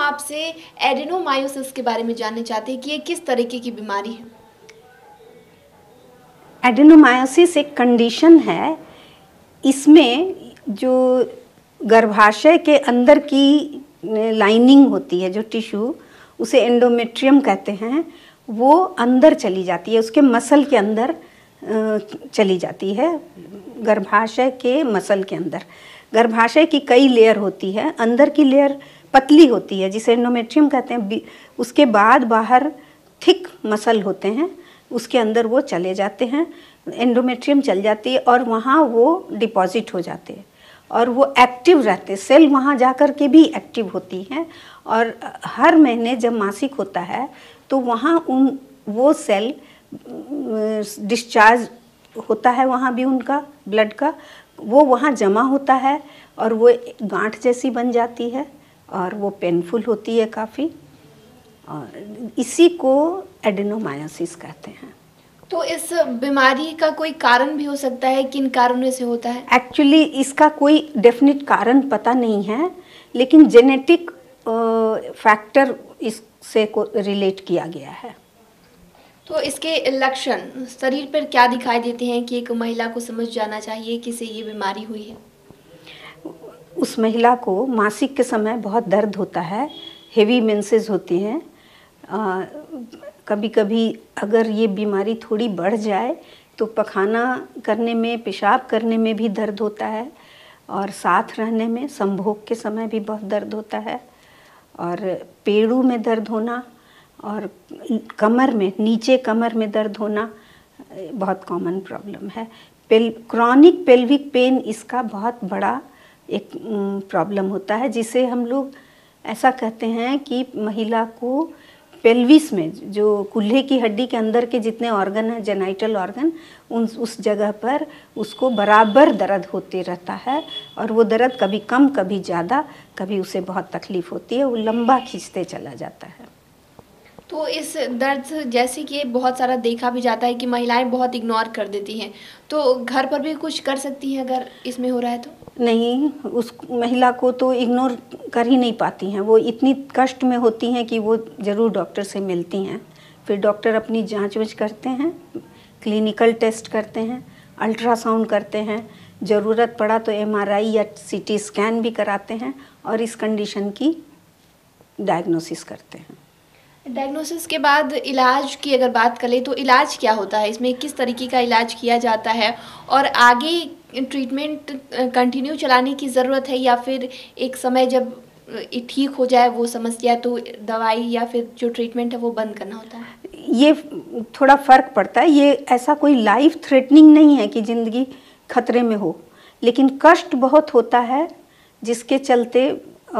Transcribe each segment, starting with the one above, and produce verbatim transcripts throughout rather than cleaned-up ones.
आपसे एडेनोमायोसिस के बारे में जानना चाहते हैं कि ये किस तरीके की बीमारी है। एडेनोमायोसिस एक कंडीशन है, इसमें जो गर्भाशय के अंदर की लाइनिंग होती है, जो टिश्यू, उसे एंडोमेट्रियम कहते हैं, वो अंदर चली जाती है, उसके मसल के अंदर चली जाती है, गर्भाशय के मसल के अंदर। गर्भाशय की कई लेयर होती है, अंदर की लेयर पतली होती है जिसे एंडोमेट्रियम कहते हैं, उसके बाद बाहर थिक मसल होते हैं, उसके अंदर वो चले जाते हैं, एंडोमेट्रियम चल जाती है और वहाँ वो डिपॉजिट हो जाते हैं और वो एक्टिव रहते हैं, सेल वहाँ जाकर के भी एक्टिव होती हैं और हर महीने जब मासिक होता है तो वहाँ उन वो सेल डिस्चार्ज होता है, वहाँ भी उनका ब्लड का वो वहाँ जमा होता है और वो गांठ जैसी बन जाती है और वो पेनफुल होती है काफ़ी, और इसी को एडेनोमायोसिस कहते हैं। तो इस बीमारी का कोई कारण भी हो सकता है, किन कारणों से होता है? एक्चुअली इसका कोई डेफिनेट कारण पता नहीं है, लेकिन जेनेटिक फैक्टर इससे को रिलेट किया गया है। तो इसके लक्षण शरीर पर क्या दिखाई देते हैं कि एक महिला को समझ जाना चाहिए कि इसे ये बीमारी हुई है? उस महिला को मासिक के समय बहुत दर्द होता है, हेवी मेंसेस होती हैं, कभी कभी अगर ये बीमारी थोड़ी बढ़ जाए तो पखाना करने में, पेशाब करने में भी दर्द होता है और साथ रहने में, संभोग के समय भी बहुत दर्द होता है और पेड़ों में दर्द होना और कमर में, नीचे कमर में दर्द होना बहुत कॉमन प्रॉब्लम है। पेल क्रॉनिक पेल्विक पेन इसका बहुत बड़ा एक प्रॉब्लम होता है, जिसे हम लोग ऐसा कहते हैं कि महिला को पेल्विस में, जो कूल्हे की हड्डी के अंदर के जितने ऑर्गन हैं, जेनाइटल ऑर्गन, उन उस जगह पर उसको बराबर दर्द होते रहता है और वो दर्द कभी कम कभी ज़्यादा, कभी उसे बहुत तकलीफ़ होती है, वो लंबा खींचते चला जाता है। तो इस दर्द जैसे कि बहुत सारा देखा भी जाता है कि महिलाएं बहुत इग्नोर कर देती हैं, तो घर पर भी कुछ कर सकती हैं अगर इसमें हो रहा है तो? नहीं, उस महिला को तो इग्नोर कर ही नहीं पाती हैं, वो इतनी कष्ट में होती हैं कि वो ज़रूर डॉक्टर से मिलती हैं। फिर डॉक्टर अपनी जांच वांच करते हैं, क्लिनिकल टेस्ट करते हैं, अल्ट्रासाउंड करते हैं, ज़रूरत पड़ा तो एमआरआई या सीटी स्कैन भी कराते हैं और इस कंडीशन की डायग्नोसिस करते हैं। डायग्नोसिस के बाद इलाज की अगर बात करें तो इलाज क्या होता है, इसमें किस तरीके का इलाज किया जाता है और आगे ट्रीटमेंट कंटिन्यू चलाने की ज़रूरत है या फिर एक समय जब ठीक हो जाए वो समस्या तो दवाई या फिर जो ट्रीटमेंट है वो बंद करना होता है? ये थोड़ा फ़र्क पड़ता है। ये ऐसा कोई लाइफ थ्रेटनिंग नहीं है कि ज़िंदगी खतरे में हो, लेकिन कष्ट बहुत होता है जिसके चलते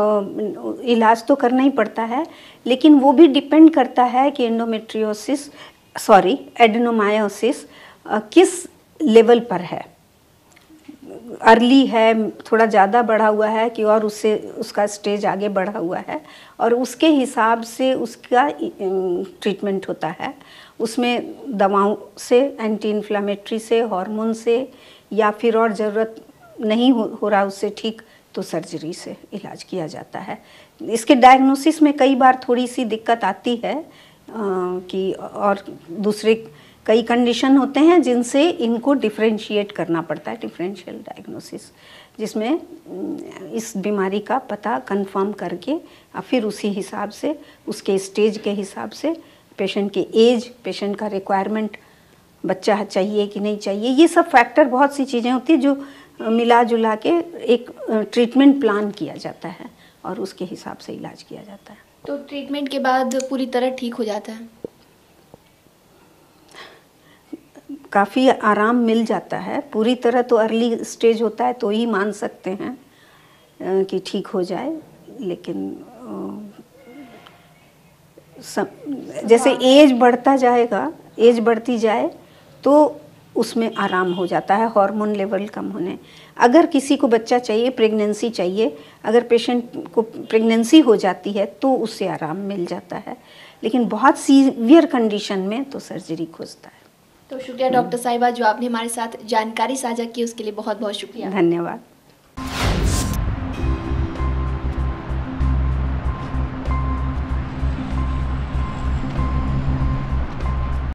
इलाज तो करना ही पड़ता है, लेकिन वो भी डिपेंड करता है कि एंडोमेट्रियोसिस सॉरी एडेनोमायोसिस किस लेवल पर है, अर्ली है, थोड़ा ज़्यादा बढ़ा हुआ है कि और उससे उसका स्टेज आगे बढ़ा हुआ है, और उसके हिसाब से उसका ट्रीटमेंट होता है। उसमें दवाओं से, एंटी इन्फ्लामेटरी से, हार्मोन से, या फिर और ज़रूरत नहीं हो, हो रहा उससे ठीक तो सर्जरी से इलाज किया जाता है। इसके डायग्नोसिस में कई बार थोड़ी सी दिक्कत आती है आ, कि और दूसरे कई कंडीशन होते हैं जिनसे इनको डिफरेंशिएट करना पड़ता है, डिफरेंशियल डायग्नोसिस, जिसमें इस बीमारी का पता कंफर्म करके और फिर उसी हिसाब से, उसके स्टेज के हिसाब से, पेशेंट की एज, पेशेंट का रिक्वायरमेंट, बच्चा चाहिए कि नहीं चाहिए, ये सब फैक्टर, बहुत सी चीज़ें होती हैं जो मिला जुला के एक ट्रीटमेंट प्लान किया जाता है और उसके हिसाब से इलाज किया जाता है। तो ट्रीटमेंट के बाद पूरी तरह ठीक हो जाता है? काफ़ी आराम मिल जाता है। पूरी तरह तो अर्ली स्टेज होता है तो ही मान सकते हैं कि ठीक हो जाए, लेकिन सब, जैसे एज बढ़ता जाएगा, एज बढ़ती जाए तो उसमें आराम हो जाता है, हार्मोन लेवल कम होने। अगर किसी को बच्चा चाहिए, प्रेगनेंसी चाहिए, अगर पेशेंट को प्रेगनेंसी हो जाती है तो उससे आराम मिल जाता है, लेकिन बहुत सीवियर कंडीशन में तो सर्जरी खोजता है। तो शुक्रिया डॉक्टर साहिबा, जो आपने हमारे साथ जानकारी साझा की उसके लिए बहुत बहुत शुक्रिया। धन्यवाद।